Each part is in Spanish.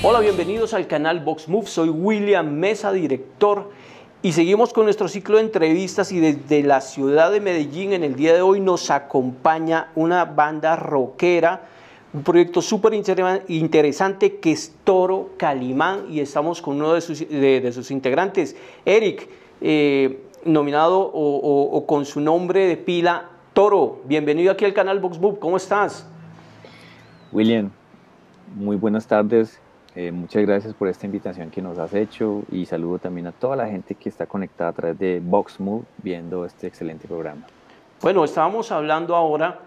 Hola, bienvenidos al canal Vox Move. Soy William Mesa, director, y seguimos con nuestro ciclo de entrevistas. Y desde la ciudad de Medellín, en el día de hoy, nos acompaña una banda rockera, un proyecto súper interesante que es Toro Calimán, y estamos con uno de sus integrantes, Eric, nominado o con su nombre de pila, Toro. Bienvenido aquí al canal Vox Move. ¿Cómo estás? William, muy buenas tardes. Muchas gracias por esta invitación que nos has hecho y saludo también a toda la gente que está conectada a través de Vox Move viendo este excelente programa. Bueno, estábamos hablando ahora,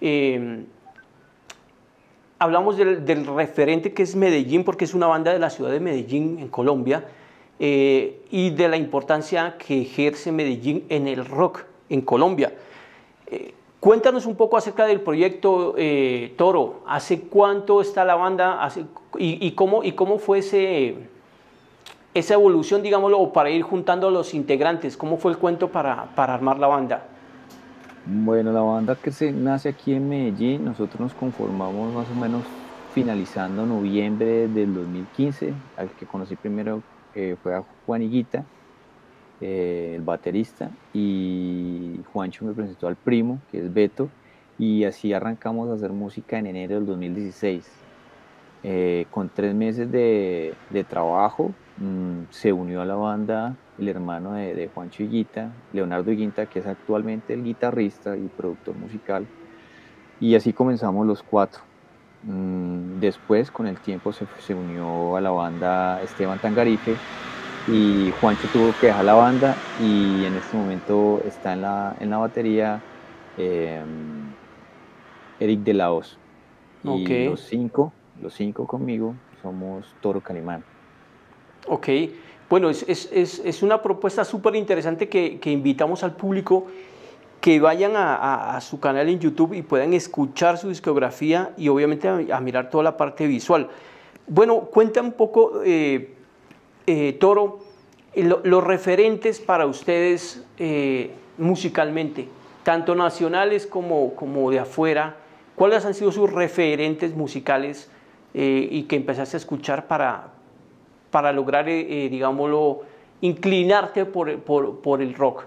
hablamos del referente que es Medellín, porque es una banda de la ciudad de Medellín, en Colombia, y de la importancia que ejerce Medellín en el rock en Colombia. Cuéntanos un poco acerca del proyecto Toro. ¿Hace cuánto está la banda? ¿Cómo fue esa evolución, digámoslo, o para ir juntando a los integrantes? ¿Cómo fue el cuento para armar la banda? Bueno, la banda que se nace aquí en Medellín, nosotros nos conformamos más o menos finalizando noviembre del 2015. Al que conocí primero fue a Juan Higuita, el baterista, y Juancho me presentó al primo, que es Beto, y así arrancamos a hacer música en enero del 2016. Con 3 meses de trabajo, se unió a la banda el hermano de Juancho Higuita, Leonardo Higuita, que es actualmente el guitarrista y productor musical, y así comenzamos los cuatro. Después, con el tiempo, se unió a la banda Esteban Tangarife, y Juancho tuvo que dejar la banda, y en este momento está en la batería eh, Eric de la Hoz. Ok, Y los cinco conmigo somos Toro Calimán. ok. Bueno, es una propuesta súper interesante que invitamos al público que vayan a su canal en YouTube y puedan escuchar su discografía y obviamente a mirar toda la parte visual. Bueno, cuenta un poco, Toro, los referentes para ustedes musicalmente, tanto nacionales como de afuera. ¿Cuáles han sido sus referentes musicales y que empezaste a escuchar para lograr, digámoslo, inclinarte por el rock?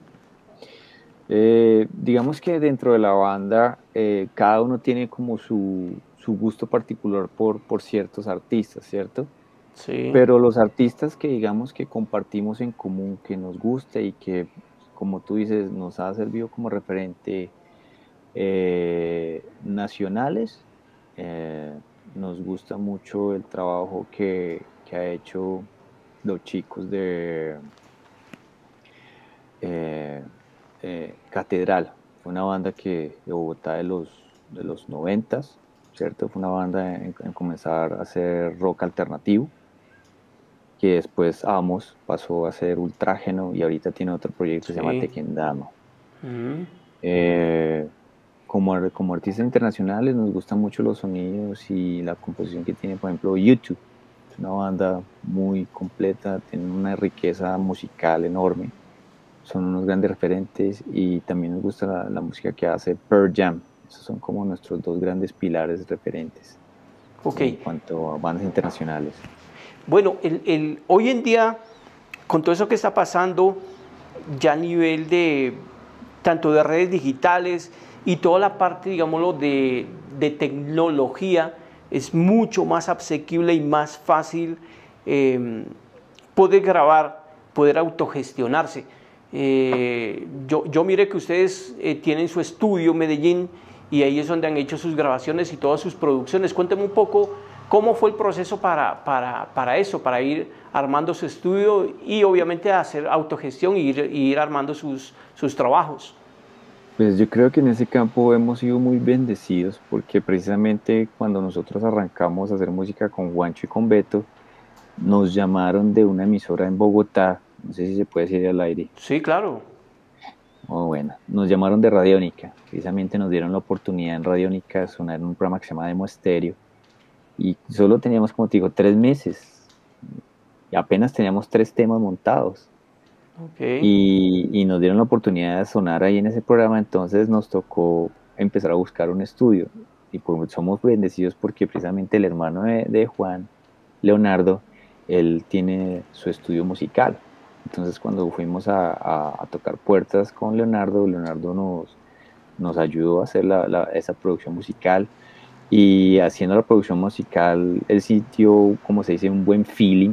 Digamos que dentro de la banda, cada uno tiene como su gusto particular por ciertos artistas, ¿cierto? Sí, Pero los artistas que digamos que compartimos en común, que nos gusta y que, como tú dices, nos ha servido como referente nacionales, nos gusta mucho el trabajo que ha hecho los chicos eh, Catedral. Fue una banda de Bogotá de los 90, ¿cierto? Fue una banda en comenzar a hacer rock alternativo, que después Amos pasó a ser Ultrágeno y ahorita tiene otro proyecto que se llama sí. Tequendama. Mm. Eh, como artistas internacionales nos gustan mucho los sonidos y la composición que tiene, por ejemplo, YouTube. Es una banda muy completa, tiene una riqueza musical enorme, son unos grandes referentes, y también nos gusta la música que hace Pearl Jam. Esos son como nuestros dos grandes pilares referentes Ok. en cuanto a bandas internacionales. Bueno, hoy en día, con todo eso que está pasando, ya a nivel de tanto de redes digitales y toda la parte, digámoslo, de tecnología, es mucho más asequible y más fácil eh, poder grabar, poder autogestionarse. Yo mire que ustedes tienen su estudio en Medellín y ahí es donde han hecho sus grabaciones y todas sus producciones. Cuénteme un poco cómo fue el proceso para eso, para ir armando su estudio y obviamente hacer autogestión y ir armando sus trabajos. Pues yo creo que en ese campo hemos sido muy bendecidos, porque precisamente cuando nosotros arrancamos a hacer música con Juancho y con Beto, nos llamaron de una emisora en Bogotá, no sé si se puede decir al aire. Sí, claro. Oh, bueno, nos llamaron de Radiónica, precisamente nos dieron la oportunidad en Radiónica de sonar en un programa que se llama Demo Estéreo, y solo teníamos, como te digo, 3 meses, y apenas teníamos 3 temas montados, Ok, y nos dieron la oportunidad de sonar ahí en ese programa. Entonces nos tocó empezar a buscar un estudio, y pues somos bendecidos porque precisamente el hermano de Juan Leonardo, él tiene su estudio musical. Entonces cuando fuimos a tocar puertas con Leonardo, Leonardo nos ayudó a hacer esa producción musical y haciendo la producción musical, él sintió, como se dice, un buen feeling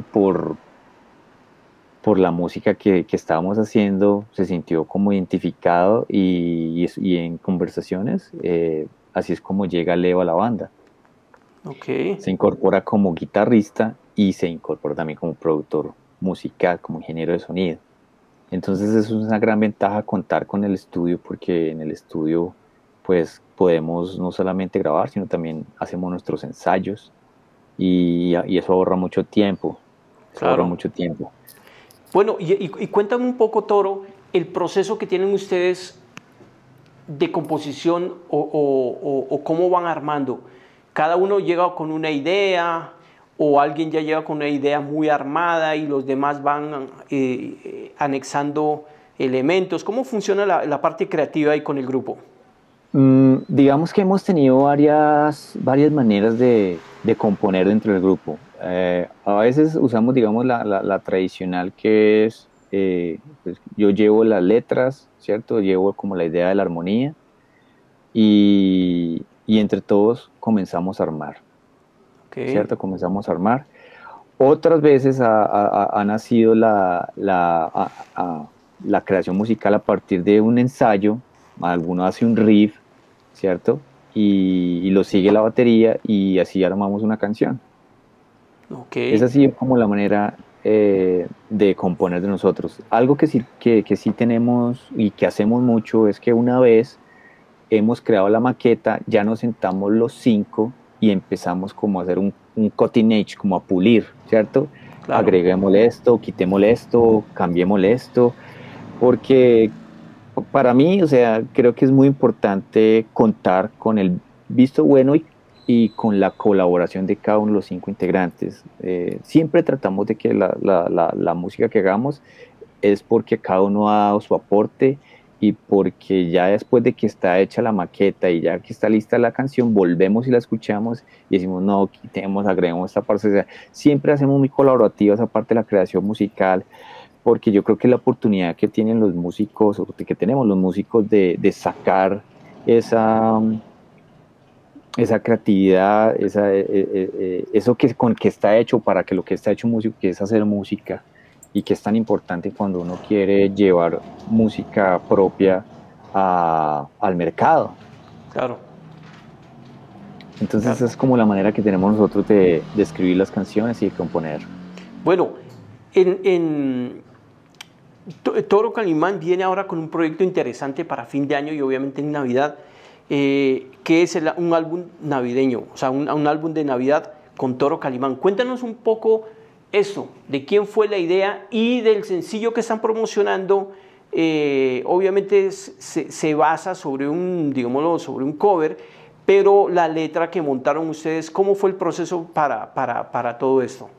por la música que estábamos haciendo, se sintió como identificado y en conversaciones, así es como llega Leo a la banda. Ok, Se incorpora como guitarrista y se incorpora también como productor musical, como ingeniero de sonido. Entonces eso es una gran ventaja contar con el estudio porque en el estudio pues podemos no solamente grabar, sino también hacemos nuestros ensayos y eso ahorra mucho tiempo. Eso ahorra claro. mucho tiempo. Bueno, y cuéntame un poco, Toro, el proceso que tienen ustedes de composición o cómo van armando. Cada uno llega con una idea o alguien ya llega con una idea muy armada y los demás van anexando elementos. ¿Cómo funciona la parte creativa ahí con el grupo? Digamos que hemos tenido varias maneras de componer dentro del grupo. A veces usamos, digamos, la tradicional que es, pues, yo llevo las letras, ¿cierto? Llevo como la idea de la armonía y entre todos comenzamos a armar, Ok, ¿cierto? Comenzamos a armar. Otras veces ha nacido la creación musical a partir de un ensayo, alguno hace un riff, ¿cierto? Y lo sigue la batería y así armamos una canción. ok, Es así como la manera de componer de nosotros. Algo que sí tenemos y que hacemos mucho es que una vez hemos creado la maqueta, ya nos sentamos los cinco y empezamos como a hacer un cutting edge, como a pulir, ¿cierto? claro, Agreguémosle esto, quitémosle esto, cambiémosle esto, porque para mí, o sea, creo que es muy importante contar con el visto bueno y con la colaboración de cada uno de los cinco integrantes. Siempre tratamos de que la música que hagamos es porque cada uno ha dado su aporte y porque ya después de que está hecha la maqueta y ya que está lista la canción, volvemos y la escuchamos y decimos, no, quitemos, agreguemos esta parte. O sea, siempre hacemos muy colaborativa esa parte de la creación musical, porque yo creo que la oportunidad que tienen los músicos, o que tenemos los músicos de sacar esa, esa creatividad, eso que, con que está hecho, para que lo que está hecho un músico, que es hacer música, y que es tan importante cuando uno quiere llevar música propia al mercado. claro, Entonces claro. es como la manera que tenemos nosotros de escribir las canciones y de componer. Bueno, en Toro Calimán viene ahora con un proyecto interesante para fin de año y obviamente en Navidad, que es un álbum navideño, o sea, un álbum de Navidad con Toro Calimán. Cuéntanos un poco eso, de quién fue la idea y del sencillo que están promocionando. Obviamente se basa sobre un, digámoslo, sobre un cover, pero la letra que montaron ustedes, ¿cómo fue el proceso para todo esto?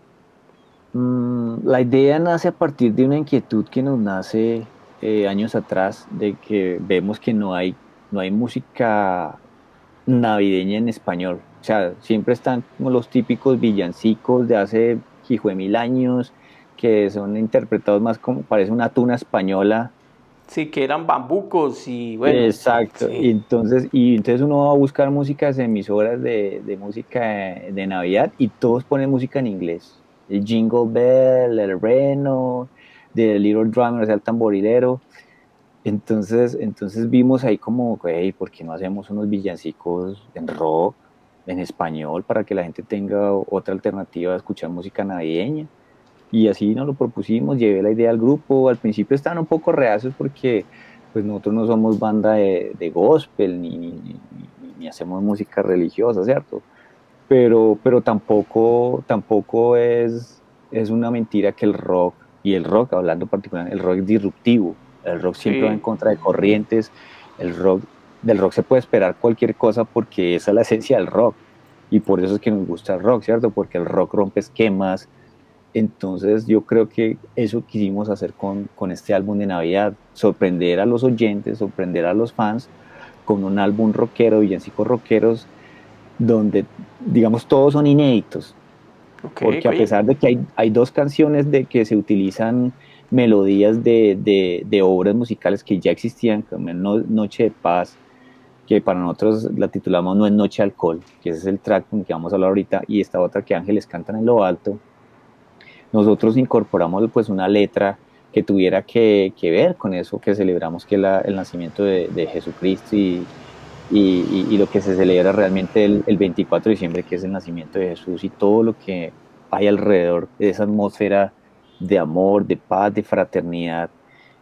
La idea nace a partir de una inquietud que nos nace años atrás, de que vemos que no hay música navideña en español. O sea, siempre están como los típicos villancicos de hace hijo de mil años, que son interpretados más como parece una tuna española. Sí, que eran bambucos y bueno, Exacto. sí, Y entonces uno va a buscar músicas, emisoras de música de Navidad y todos ponen música en inglés. El Jingle Bell, el Reno, The Little Drummer, o sea, el tamborilero. Entonces vimos ahí como, hey, ¿por qué no hacemos unos villancicos en rock, en español, para que la gente tenga otra alternativa a escuchar música navideña? Y así nos lo propusimos, llevé la idea al grupo. Al principio estaban un poco reacios porque pues nosotros no somos banda de gospel ni hacemos música religiosa, ¿cierto? Pero tampoco es una mentira que el rock, y el rock, hablando particular, el rock es disruptivo, el rock siempre va en sí, contra de corrientes, el rock, del rock se puede esperar cualquier cosa porque esa es la esencia del rock, y por eso es que nos gusta el rock, ¿cierto? Porque el rock rompe esquemas. Entonces yo creo que eso quisimos hacer con este álbum de Navidad, sorprender a los oyentes, sorprender a los fans con un álbum rockero, villancicos rockeros, donde digamos todos son inéditos, Ok, porque a oye, pesar de que hay dos canciones de que se utilizan melodías de obras musicales que ya existían, como Noche de Paz, que para nosotros la titulamos No es Noche de Alcohol, que ese es el track con el que vamos a hablar ahorita, y esta otra que Ángeles cantan en lo alto, nosotros incorporamos pues una letra que tuviera que ver con eso que celebramos, que es el nacimiento de Jesucristo y lo que se celebra realmente el 24 de diciembre, que es el nacimiento de Jesús y todo lo que hay alrededor de esa atmósfera de amor, de paz, de fraternidad.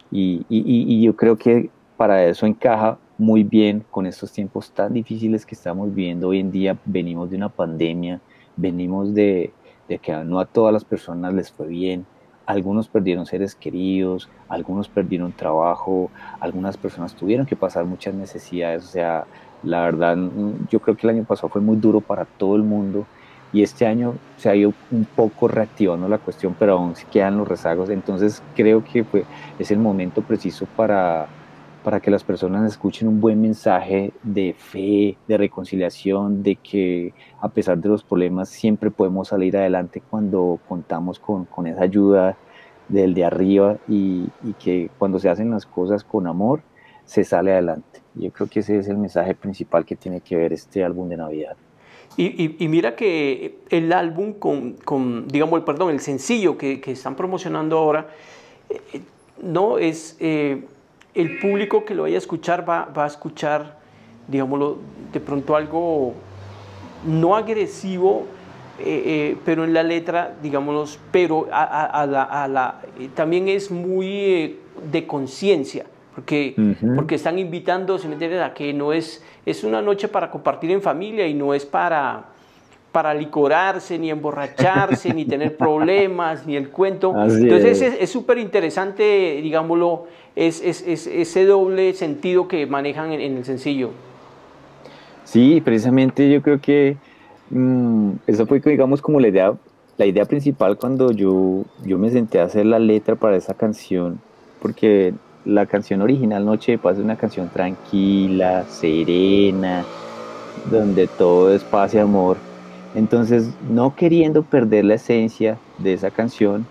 Y yo creo que para eso encaja muy bien con estos tiempos tan difíciles que estamos viviendo hoy en día. Venimos de una pandemia, venimos de que no a todas las personas les fue bien. Algunos perdieron seres queridos, algunos perdieron trabajo, algunas personas tuvieron que pasar muchas necesidades. O sea, la verdad, yo creo que el año pasado fue muy duro para todo el mundo y este año se ha ido un poco reactivando la cuestión, pero aún se quedan los rezagos. Entonces creo que es el momento preciso para que las personas escuchen un buen mensaje de fe, de reconciliación, de que a pesar de los problemas siempre podemos salir adelante cuando contamos con esa ayuda del de arriba y que cuando se hacen las cosas con amor, se sale adelante. Yo creo que ese es el mensaje principal que tiene que ver este álbum de Navidad. y mira que el álbum digamos, perdón, el sencillo que están promocionando ahora, eh, no es, el público que lo vaya a escuchar va a escuchar, digámoslo, de pronto algo no agresivo, pero en la letra, digámoslo, pero también es muy de conciencia, porque están invitando, ¿se me entiende? A que no es una noche para compartir en familia y no es para licorarse, ni emborracharse, ni tener problemas, ni el cuento. Así Entonces es. es súper interesante, digámoslo, ese doble sentido que manejan en el sencillo. Sí, precisamente yo creo que eso fue, digamos, como la idea principal cuando yo me senté a hacer la letra para esa canción, porque la canción original Noche de Paz es una canción tranquila, serena, donde todo es paz y amor. Entonces, no queriendo perder la esencia de esa canción,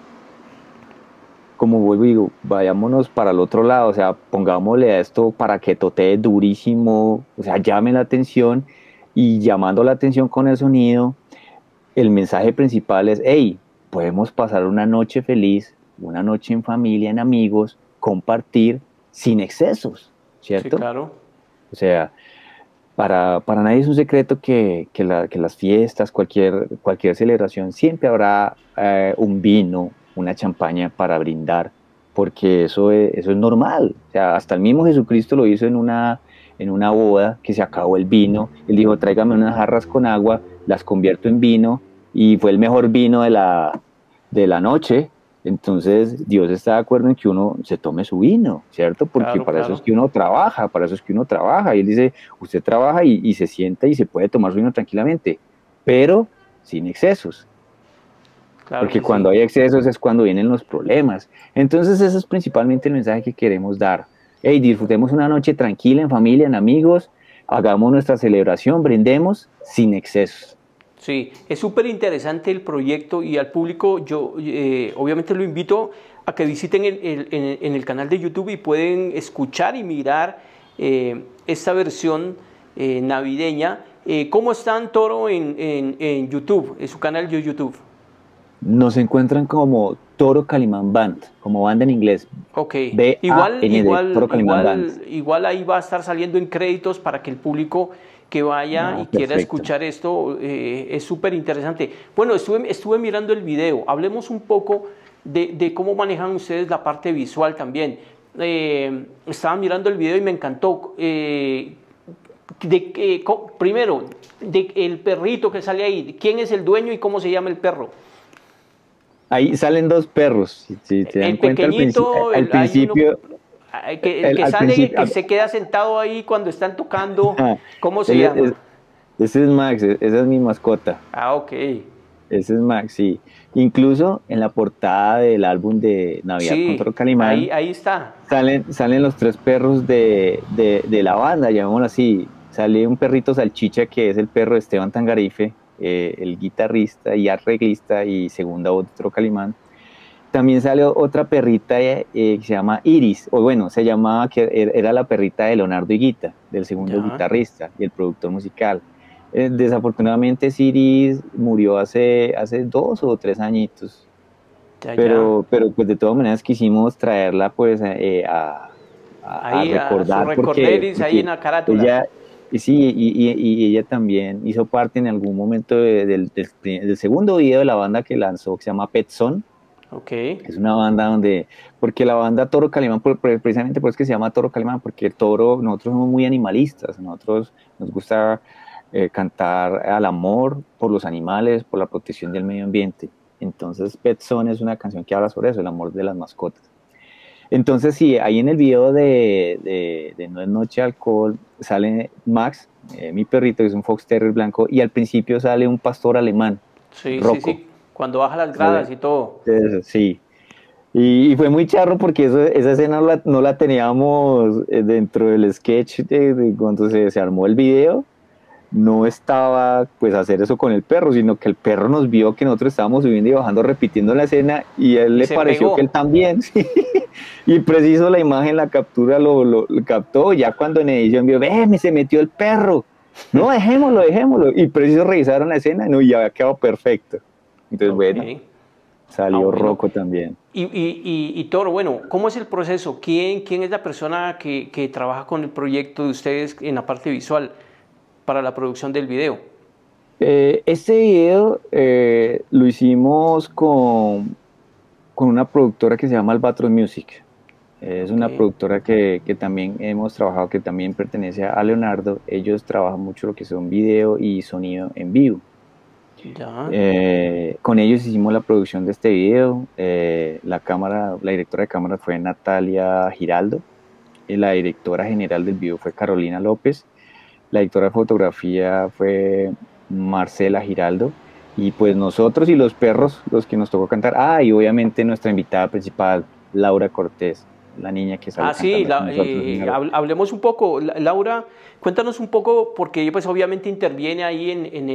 como vuelvo y digo, vayámonos para el otro lado, o sea, pongámosle a esto para que totee durísimo, o sea, llame la atención y llamando la atención con el sonido, el mensaje principal es, hey, podemos pasar una noche feliz, una noche en familia, en amigos, compartir sin excesos, Sí, ¿cierto? claro. O sea, para nadie es un secreto que las fiestas, cualquier celebración, siempre habrá un vino, una champaña para brindar, porque eso es normal. O sea, hasta el mismo Jesucristo lo hizo en una boda que se acabó el vino. Él dijo, tráigame unas jarras con agua, las convierto en vino, y fue el mejor vino de la noche. Entonces, Dios está de acuerdo en que uno se tome su vino, ¿cierto? Porque Claro, para eso es claro. que uno trabaja, para eso es que uno trabaja. Y él dice, usted trabaja y se sienta y se puede tomar su vino tranquilamente, pero sin excesos, Claro porque que sí. cuando hay excesos es cuando vienen los problemas. Entonces, ese es principalmente el mensaje que queremos dar. Hey, disfrutemos una noche tranquila en familia, en amigos, hagamos nuestra celebración, brindemos sin excesos. Sí, es súper interesante el proyecto y al público yo obviamente lo invito a que visiten en el canal de YouTube y pueden escuchar y mirar esta versión navideña. ¿Cómo están Toro en YouTube, en su canal de YouTube? Nos encuentran como Toro Calimán Band, como banda en inglés, Ok, BAND, Toro Calimán Band. igual ahí va a estar saliendo en créditos para que el público que vaya Ah, y quiera perfecto. escuchar esto es súper interesante. Bueno, estuve mirando el video, hablemos un poco de cómo manejan ustedes la parte visual también. Estaba mirando el video y me encantó. Primero, el perrito que sale ahí, ¿quién es el dueño y cómo se llama el perro? Ahí salen dos perros, si se dan El cuenta pequeñito, hay uno el que al sale y el principio, que se queda sentado ahí cuando están tocando, ¿cómo se él llama? ese es Max, esa es mi mascota, Ah, ok. ese es Max, sí. Incluso en la portada del álbum de Navidad con Toro Sí, Calimán ahí está. salen los tres perros de la banda, llamémoslo así. Sale un perrito salchicha que es el perro de Esteban Tangarife, el guitarrista y arreglista y segunda voz de Toro Calimán. También salió otra perrita que se llama Iris, o bueno, se llamaba, que era la perrita de Leonardo Higuita, del segundo Ya, guitarrista y el productor musical. Desafortunadamente Iris murió hace 2 o 3 añitos, ya, ya. pero pues de todas maneras quisimos traerla pues a Ahí a su recordar recorderis, ahí en porque la carátula. ella, y sí, y ella también hizo parte en algún momento del segundo video de la banda que lanzó, que se llama Pet Son. Ok, Es una banda porque la banda Toro Calimán, precisamente por eso que se llama Toro Calimán, porque el toro, nosotros somos muy animalistas, nosotros nos gusta cantar al amor por los animales, por la protección del medio ambiente. Entonces, Pet Son es una canción que habla sobre eso, el amor de las mascotas. Entonces, sí, ahí en el video de No es Noche de Alcohol sale Max, mi perrito, que es un Fox Terrier blanco, y al principio sale un pastor alemán, sí, sí, Rocco. sí. Cuando baja las Sale, gradas y todo. sí. Y fue muy charro porque esa escena no la teníamos dentro del sketch de cuando se armó el video. No estaba pues hacer eso con el perro, sino que el perro nos vio que nosotros estábamos subiendo y bajando repitiendo la escena y a él Y le se pareció que él pegó. también, sí. Y preciso la imagen, la captura lo captó, ya cuando en edición vio, ve, se metió el perro, no, dejémoslo, y preciso revisaron la escena, no, y había quedado perfecto. Entonces, Ok. bueno, Ah, salió bueno. Rocco también. Y Toro, bueno, ¿cómo es el proceso? ¿Quién es la persona que trabaja con el proyecto de ustedes en la parte visual para la producción del video? Este video lo hicimos con una productora que se llama Albatros Music. Es Ok, una productora que también hemos trabajado, que también pertenece a Leonardo. Ellos trabajan mucho lo que son video y sonido en vivo. ya, Con ellos hicimos la producción de este video. La directora de cámara fue Natalia Giraldo. Y la directora general del video fue Carolina López. La directora de fotografía fue Marcela Giraldo. Y pues nosotros y los perros, los que nos tocó cantar. Ah, y obviamente nuestra invitada principal, Laura Cortés, la niña que sale Ah, sí, cantando con nosotros. hablemos un poco. Laura, cuéntanos un poco, porque ella pues obviamente interviene ahí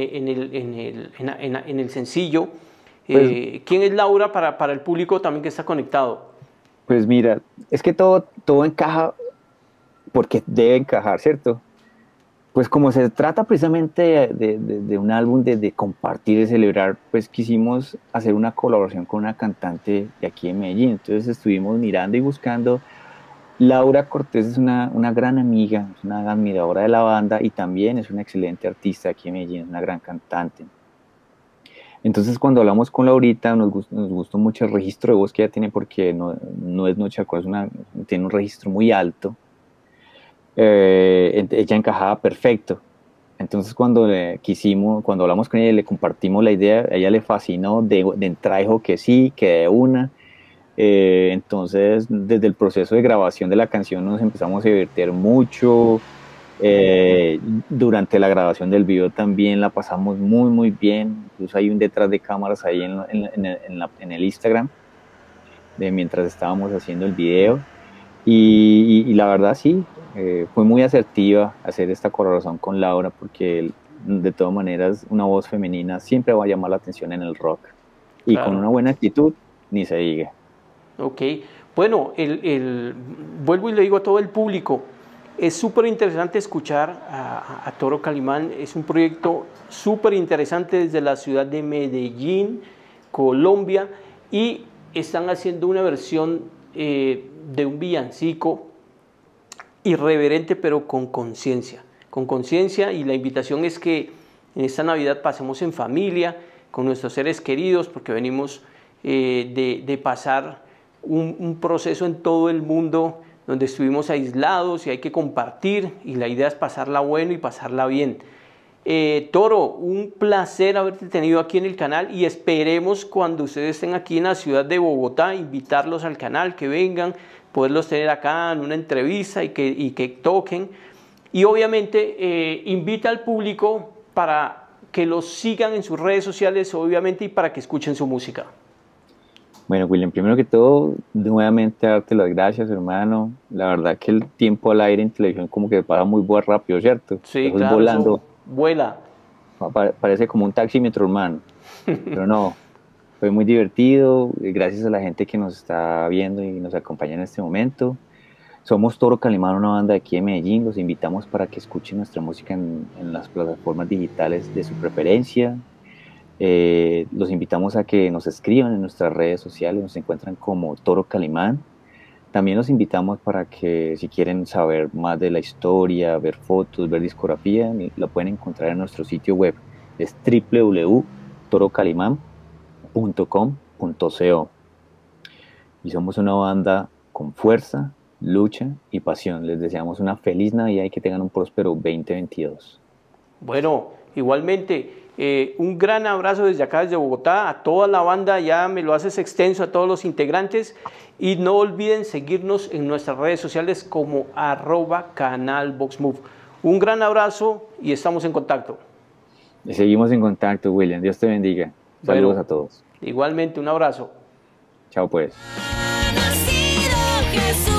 en el sencillo. Pues, ¿Quién es Laura para el público también que está conectado? pues mira, es que todo encaja porque debe encajar, ¿cierto? Pues como se trata precisamente de un álbum de compartir, de celebrar, pues quisimos hacer una colaboración con una cantante de aquí en Medellín. Entonces estuvimos mirando y buscando. Laura Cortés es una gran amiga, es una admiradora de la banda y también es una excelente artista aquí en Medellín, es una gran cantante. Entonces cuando hablamos con Laurita nos gustó mucho el registro de voz que ella tiene porque no es Noche de Alcohol, tiene un registro muy alto. Ella encajaba perfecto. Entonces cuando hablamos con ella, le compartimos la idea, a ella le fascinó, de entrada dijo que sí, que de una. Entonces desde el proceso de grabación de la canción nos empezamos a divertir mucho. Durante la grabación del video también la pasamos muy muy bien. Incluso hay un detrás de cámaras ahí en el Instagram de mientras estábamos haciendo el video. Y la verdad sí, fue muy asertiva hacer esta colaboración con Laura porque de todas maneras una voz femenina siempre va a llamar la atención en el rock. Y con Claro. una buena actitud, ni se diga. Ok. Bueno, vuelvo y le digo a todo el público, es súper interesante escuchar a Toro Calimán, es un proyecto súper interesante desde la ciudad de Medellín, Colombia, y están haciendo una versión de un villancico irreverente pero con conciencia, y la invitación es que en esta Navidad pasemos en familia, con nuestros seres queridos, porque venimos de pasar un proceso en todo el mundo donde estuvimos aislados y hay que compartir, y la idea es pasarla bueno y pasarla bien. Toro, un placer haberte tenido aquí en el canal y esperemos cuando ustedes estén aquí en la ciudad de Bogotá, invitarlos al canal, que vengan, poderlos tener acá en una entrevista y que toquen. Y obviamente invita al público para que los sigan en sus redes sociales, obviamente, y para que escuchen su música. Bueno, William, primero que todo, nuevamente darte las gracias, hermano. La verdad que el tiempo al aire en televisión como que pasa muy rápido, ¿cierto? Sí, Eso es claro, eso volando. vuela. Parece como un taxímetro, hermano, pero no, fue muy divertido, gracias a la gente que nos está viendo y nos acompaña en este momento. Somos Toro Calimán, una banda de aquí de Medellín. Los invitamos para que escuchen nuestra música en las plataformas digitales de su preferencia. Los invitamos a que nos escriban en nuestras redes sociales, nos encuentran como Toro Calimán. También los invitamos para que si quieren saber más de la historia, ver fotos, ver discografía, lo pueden encontrar en nuestro sitio web. Es www.torocalimán.com.co. Y somos una banda con fuerza, lucha y pasión. Les deseamos una feliz Navidad y que tengan un próspero 2022. Bueno, igualmente, un gran abrazo desde acá, desde Bogotá, a toda la banda, ya me lo haces extenso a todos los integrantes, y no olviden seguirnos en nuestras redes sociales como @canalvoxmove. Un gran abrazo y estamos en contacto. Seguimos en contacto, William. Dios te bendiga. Saludos Bueno, a todos. igualmente, un abrazo. Chao pues. Ha nacido Jesús.